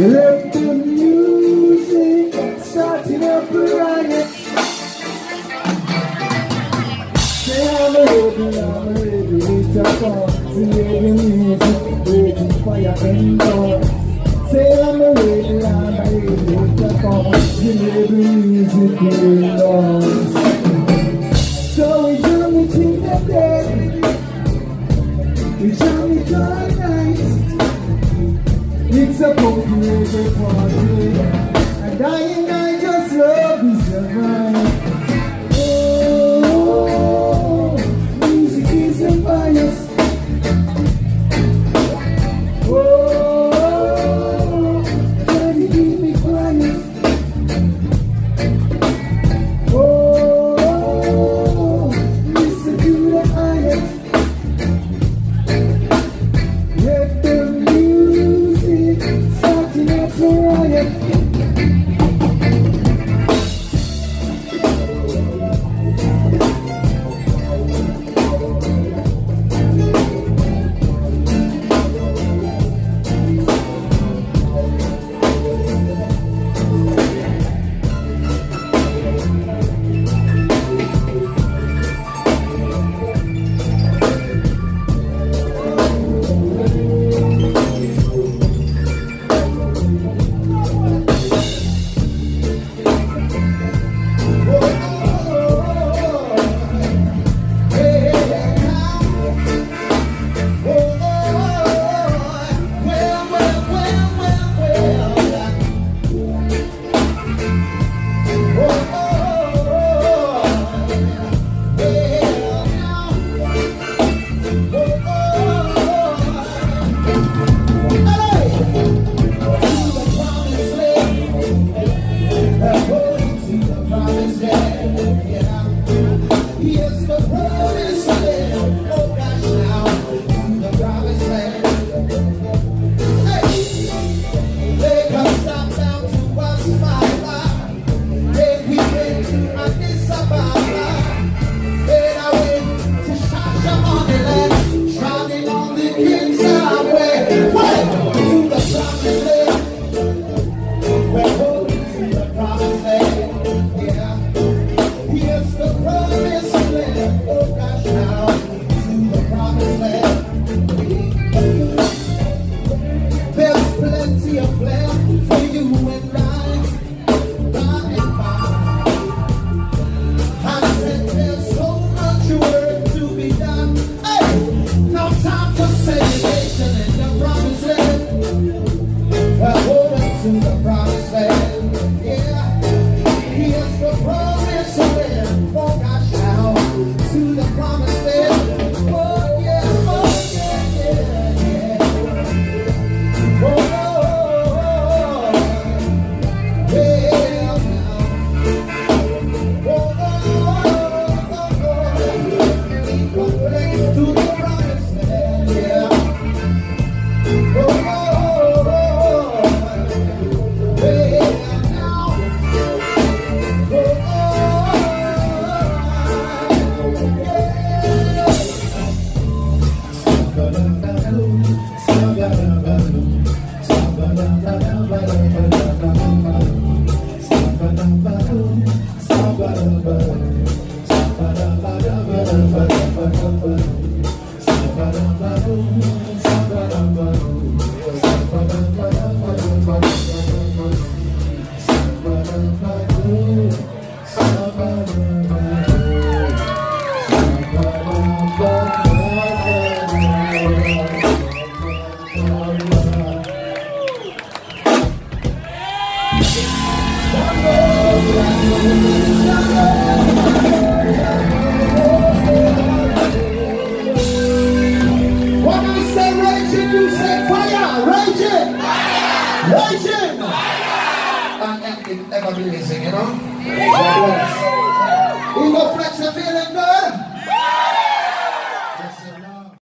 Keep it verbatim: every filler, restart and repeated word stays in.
Let the music starting up a riot. Say I'm ready, I'm ready to come. See the music, raging fire indoors. Say I'm ready, I'm ready to come. See the music indoors. So we journey till the day, we journey till the night. It's a poker party, and I and I just love is the vibe. Oh, music is a bias. Oh, can you keep me quiet? Oh, listen to the highest. Let the music starting up a riot. Ever be listening, you know? God bless. You go flex and feeling good.